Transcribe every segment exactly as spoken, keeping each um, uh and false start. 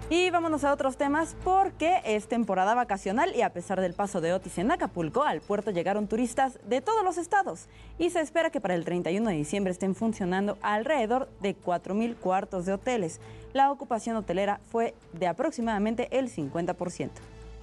Y vámonos a otros temas porque es temporada vacacional y a pesar del paso de Otis en Acapulco, al puerto llegaron turistas de todos los estados y se espera que para el treinta y uno de diciembre estén funcionando alrededor de cuatro mil cuartos de hoteles. La ocupación hotelera fue de aproximadamente el cincuenta por ciento.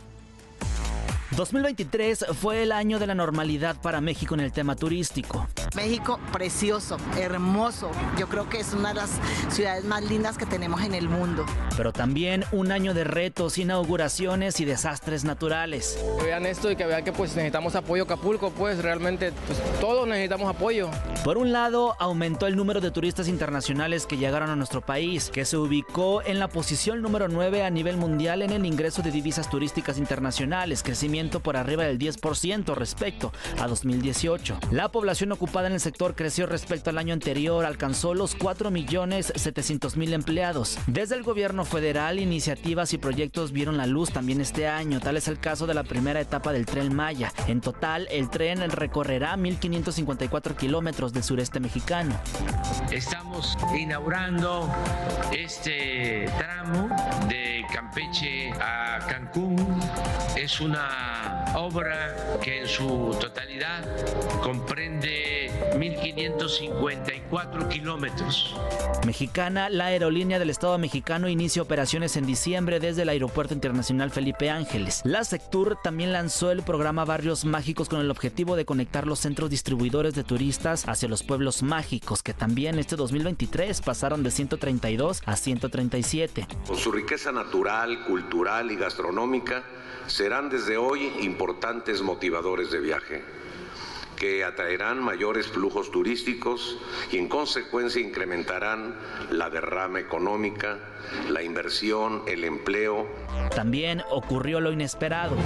dos mil veintitrés fue el año de la normalidad para México en el tema turístico. México precioso, hermoso. Yo creo que es una de las ciudades más lindas que tenemos en el mundo. Pero también un año de retos, inauguraciones y desastres naturales. Que vean esto y que vean que pues necesitamos apoyo Acapulco, pues realmente pues, todos necesitamos apoyo. Por un lado, aumentó el número de turistas internacionales que llegaron a nuestro país, que se ubicó en la posición número nueve a nivel mundial en el ingreso de divisas turísticas internacionales, crecimiento por arriba del diez por ciento respecto a dos mil dieciocho. La población ocupada en el sector creció respecto al año anterior, alcanzó los cuatro millones setecientos mil empleados. Desde el gobierno federal, iniciativas y proyectos vieron la luz también este año. Tal es el caso de la primera etapa del Tren Maya. En total, el tren recorrerá mil quinientos cincuenta y cuatro kilómetros del sureste mexicano. Estamos inaugurando este tramo de Campeche a Cancún. Es una obra que en su totalidad comprende mil quinientos cincuenta y cuatro kilómetros. Mexicana, la aerolínea del Estado mexicano, inicia operaciones en diciembre desde el Aeropuerto Internacional Felipe Ángeles. La Sectur también lanzó el programa Barrios Mágicos con el objetivo de conectar los centros distribuidores de turistas hacia los pueblos mágicos, que también este dos mil veintitrés pasaron de ciento treinta y dos a ciento treinta y siete. Con su riqueza natural, cultural y gastronómica, serán desde hoy importantes motivadores de viaje, que atraerán mayores flujos turísticos y en consecuencia incrementarán la derrama económica, la inversión, el empleo. También ocurrió lo inesperado.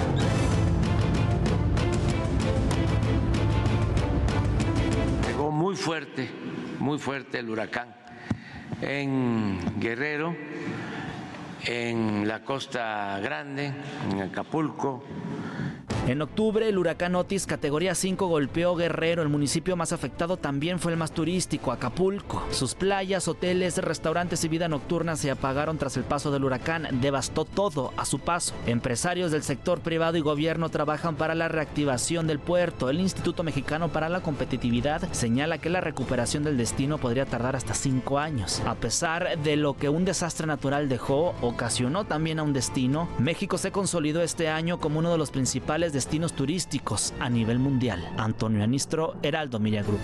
Pegó muy fuerte, muy fuerte el huracán en Guerrero, en la Costa Grande, en Acapulco. En octubre, el huracán Otis, categoría cinco, golpeó Guerrero. El municipio más afectado también fue el más turístico, Acapulco. Sus playas, hoteles, restaurantes y vida nocturna se apagaron tras el paso del huracán. Devastó todo a su paso. Empresarios del sector privado y gobierno trabajan para la reactivación del puerto. El Instituto Mexicano para la Competitividad señala que la recuperación del destino podría tardar hasta cinco años. A pesar de lo que un desastre natural dejó, ocasionó también a un destino, México se consolidó este año como uno de los principales destinos turísticos a nivel mundial. Antonio Anistro, Heraldo Media Group.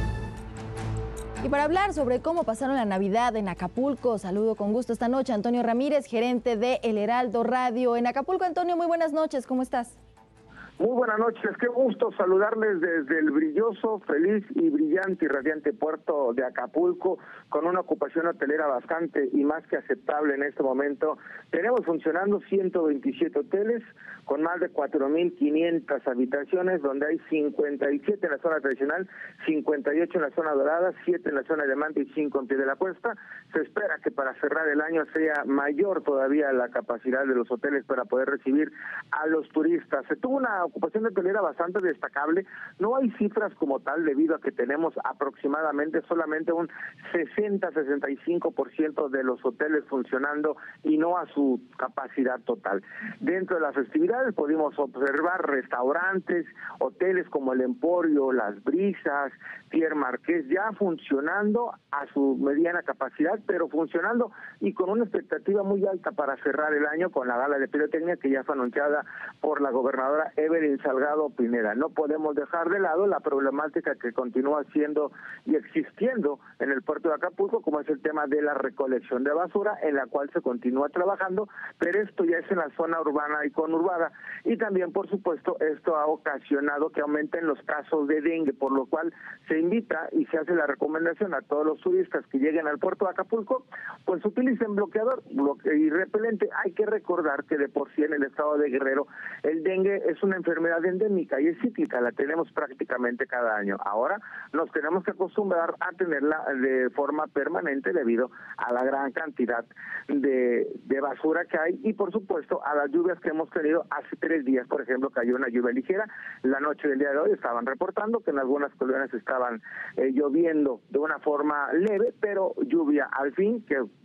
Y para hablar sobre cómo pasaron la Navidad en Acapulco, saludo con gusto esta noche a Antonio Ramírez, gerente de El Heraldo Radio en Acapulco. Antonio, muy buenas noches, ¿cómo estás? Muy buenas noches, qué gusto saludarles desde el brilloso, feliz y brillante y radiante puerto de Acapulco, con una ocupación hotelera bastante y más que aceptable en este momento. Tenemos funcionando ciento veintisiete hoteles con más de cuatro mil quinientas habitaciones, donde hay cincuenta y siete en la zona tradicional, cincuenta y ocho en la zona dorada, siete en la zona diamante y cinco en pie de la cuesta. Se espera que para cerrar el año sea mayor todavía la capacidad de los hoteles para poder recibir a los turistas. Se tuvo una ocupación hotelera bastante destacable. No hay cifras como tal debido a que tenemos aproximadamente solamente un sesenta a sesenta y cinco por ciento de los hoteles funcionando y no a su capacidad total. Dentro de las festividades pudimos observar restaurantes, hoteles como el Emporio, Las Brisas, Pierre Marqués, ya funcionando a su mediana capacidad, pero funcionando y con una expectativa muy alta para cerrar el año con la gala de pirotecnia que ya fue anunciada por la gobernadora Evelyn Salgado Pineda. No podemos dejar de lado la problemática que continúa siendo y existiendo en el puerto de Acapulco, como es el tema de la recolección de basura, en la cual se continúa trabajando, pero esto ya es en la zona urbana y conurbada. Y también, por supuesto, esto ha ocasionado que aumenten los casos de dengue, por lo cual se invita y se hace la recomendación a todos los turistas que lleguen al puerto de Acapulco, pues utilicen bloqueador bloque y repelente. Hay que recordar que de por sí en el estado de Guerrero el dengue es una enfermedad endémica y es cíclica, la tenemos prácticamente cada año. Ahora nos tenemos que acostumbrar a tenerla de forma permanente debido a la gran cantidad de, de basura que hay y por supuesto a las lluvias que hemos tenido hace tres días. Por ejemplo, cayó una lluvia ligera, la noche del día de hoy estaban reportando que en algunas colonias estaban eh, lloviendo de una forma leve, pero lluvia al fin que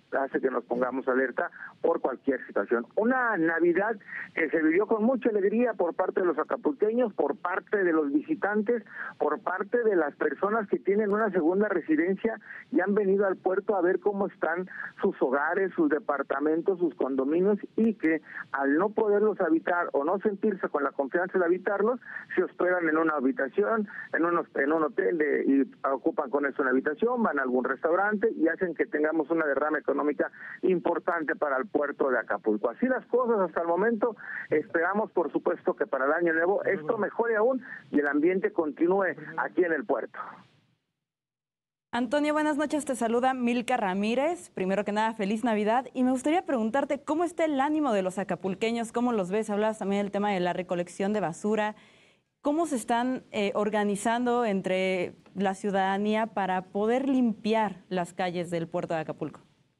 hace que nos pongamos alerta por cualquier situación. Una Navidad que se vivió con mucha alegría por parte de los acapulqueños, por parte de los visitantes, por parte de las personas que tienen una segunda residencia y han venido al puerto a ver cómo están sus hogares, sus departamentos, sus condominios, y que al no poderlos habitar o no sentirse con la confianza de habitarlos, se hospedan en una habitación, en un, en un hotel de, y ocupan con eso una habitación, van a algún restaurante y hacen que tengamos una derrama económica importante para el puerto de Acapulco. Así las cosas hasta el momento. Esperamos, por supuesto, que para el año nuevo esto mejore aún y el ambiente continúe aquí en el puerto. Antonio, buenas noches, te saluda Milka Ramírez. Primero que nada, feliz Navidad, y me gustaría preguntarte cómo está el ánimo de los acapulqueños, cómo los ves. Hablabas también del tema de la recolección de basura. ¿Cómo se están eh, organizando entre la ciudadanía para poder limpiar las calles del puerto de Acapulco?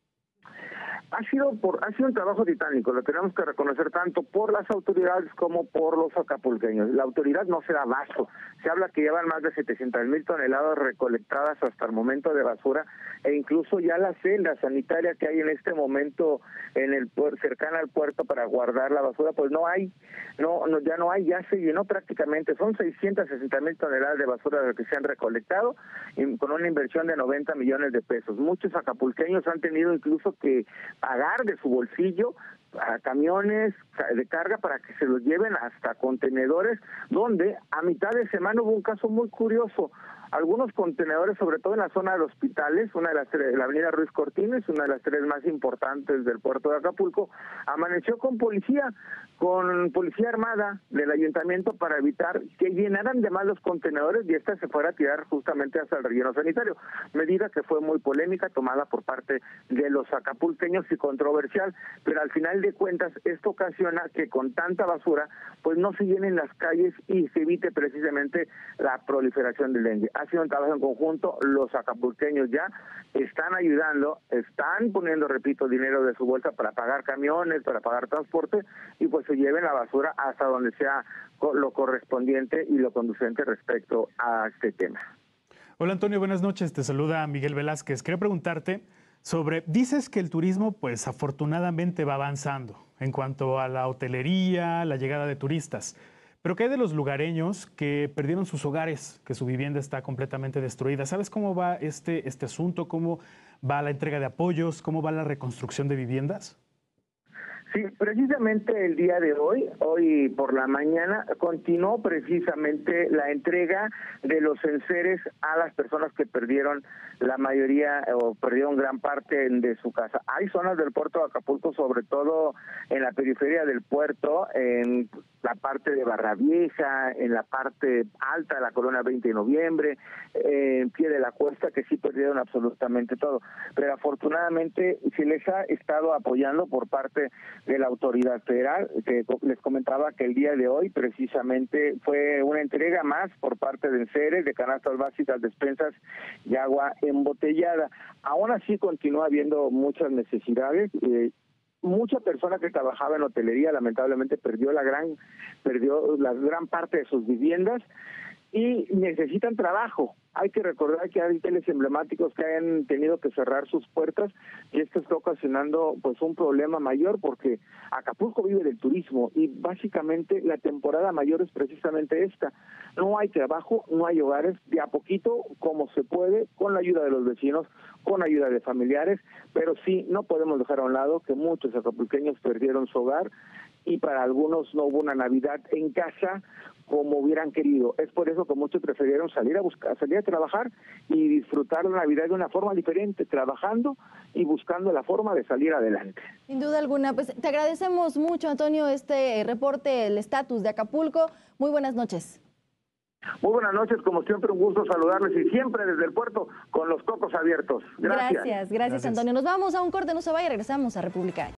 Ha sido por ha sido un trabajo titánico, lo tenemos que reconocer tanto por las autoridades como por los acapulqueños. La autoridad no se da abasto. Se habla que llevan más de setecientas mil toneladas recolectadas hasta el momento de basura, e incluso ya la celda sanitaria que hay en este momento en el cercana al puerto para guardar la basura, pues no hay, no, no ya no hay, ya se llenó prácticamente. Son seiscientas sesenta mil toneladas de basura que se han recolectado y con una inversión de noventa millones de pesos. Muchos acapulqueños han tenido incluso que pagar de su bolsillo a camiones de carga para que se los lleven hasta contenedores, donde a mitad de semana hubo un caso muy curioso. Algunos contenedores, sobre todo en la zona de los hospitales, una de las tres, la avenida Ruiz Cortines, una de las tres más importantes del puerto de Acapulco, amaneció con policía, con policía armada del ayuntamiento para evitar que llenaran de más los contenedores y esta se fuera a tirar justamente hasta el relleno sanitario. Medida que fue muy polémica, tomada por parte de los acapulqueños y controversial, pero al final de cuentas esto ocasiona que con tanta basura pues no se llenen las calles y se evite precisamente la proliferación del dengue. Ha sido un trabajo en conjunto, los acapulqueños ya están ayudando, están poniendo, repito, dinero de su bolsa para pagar camiones, para pagar transporte, y pues se lleven la basura hasta donde sea lo correspondiente y lo conducente respecto a este tema. Hola Antonio, buenas noches, te saluda Miguel Velázquez. Quería preguntarte sobre, dices que el turismo pues afortunadamente va avanzando en cuanto a la hotelería, la llegada de turistas. Pero ¿qué hay de los lugareños que perdieron sus hogares, que su vivienda está completamente destruida? ¿Sabes cómo va este, este asunto? ¿Cómo va la entrega de apoyos? ¿Cómo va la reconstrucción de viviendas? Sí, precisamente el día de hoy, hoy por la mañana, continuó precisamente la entrega de los enseres a las personas que perdieron la mayoría o perdieron gran parte de su casa. Hay zonas del puerto de Acapulco, sobre todo en la periferia del puerto, en la parte de Barra Vieja, en la parte alta de la colonia veinte de noviembre, eh, en pie de la cuesta, que sí perdieron absolutamente todo. Pero afortunadamente se les ha estado apoyando por parte de la autoridad federal, que les comentaba que el día de hoy precisamente fue una entrega más por parte de enseres, de canastas básicas, despensas y agua embotellada. Aún así continúa habiendo muchas necesidades. Eh, mucha persona que trabajaba en hotelería lamentablemente perdió la gran perdió la gran parte de sus viviendas y necesitan trabajo. Hay que recordar que hay hoteles emblemáticos que han tenido que cerrar sus puertas y esto está ocasionando pues un problema mayor porque Acapulco vive del turismo y básicamente la temporada mayor es precisamente esta. No hay trabajo, no hay hogares, de a poquito como se puede, con la ayuda de los vecinos, con ayuda de familiares, pero sí no podemos dejar a un lado que muchos acapulqueños perdieron su hogar y para algunos no hubo una Navidad en casa como hubieran querido. Es por eso que muchos prefirieron salir a buscar, salir a trabajar y disfrutar la Navidad de una forma diferente, trabajando y buscando la forma de salir adelante. Sin duda alguna, pues te agradecemos mucho, Antonio, este reporte, el estatus de Acapulco. Muy buenas noches. Muy buenas noches, como siempre un gusto saludarles y siempre desde el puerto con los cocos abiertos. Gracias. Gracias, gracias, gracias. Antonio. Nos vamos a un corte, no se vaya, regresamos a República H.